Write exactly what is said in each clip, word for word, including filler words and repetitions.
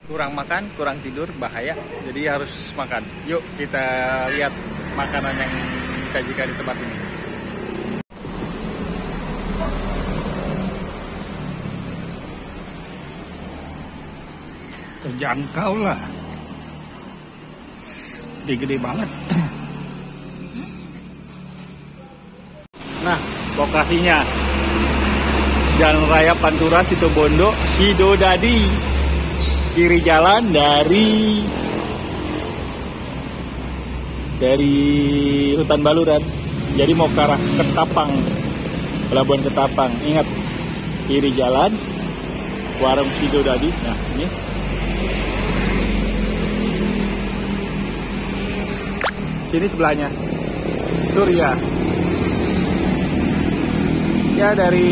Kurang makan, kurang tidur, bahaya. Jadi harus makan. Yuk kita lihat makanan yang disajikan di tempat ini. Terjangkau lah. Gede-gede banget. Nah, lokasinya Jalan Raya Pantura Situbondo, Sidodadi. Kiri jalan dari dari Hutan Baluran. Jadi mau ke arah Ketapang, Pelabuhan Ketapang. Ingat, kiri jalan, warung Sidodadi. Nah, ini. Sini sebelahnya Surya. Ya dari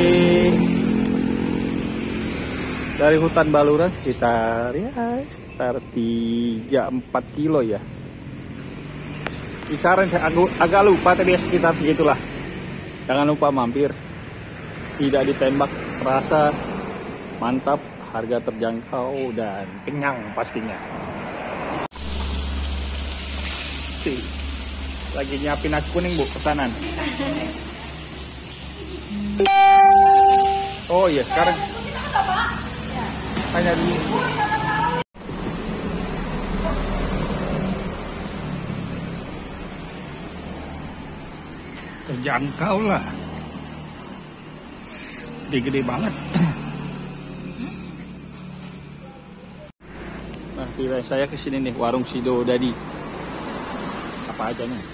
dari Hutan Baluran sekitar ya sekitar tiga empat kilo ya. Kisaran saya agak, agak lupa tapi ya sekitar segitulah. Jangan lupa mampir. Tidak ditembak, rasa mantap, harga terjangkau dan kenyang pastinya. Lagi nyiapin nasi kuning, Bu, pesanan. Oh iya, sekarang tanya dulu. Terjangkau lah. Gede-gede banget. Nah, pilih saya ke sini nih, warung Sidodadi. Apa aja nih?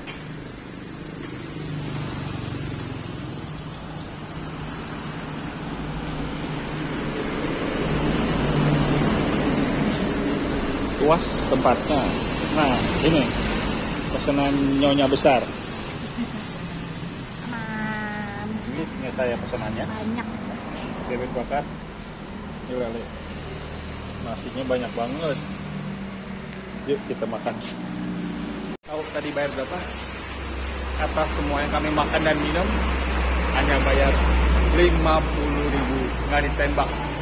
Luas tempatnya. Nah, ini pesanan Nyonya Besar. Ini ternyata ya pesanannya. Banyak. Bebek bakar. Ini lele. Nasinya banyak banget. Yuk kita makan. Tahu tadi bayar berapa? Atas semua yang kami makan dan minum hanya bayar lima puluh ribu, nggak ditembak.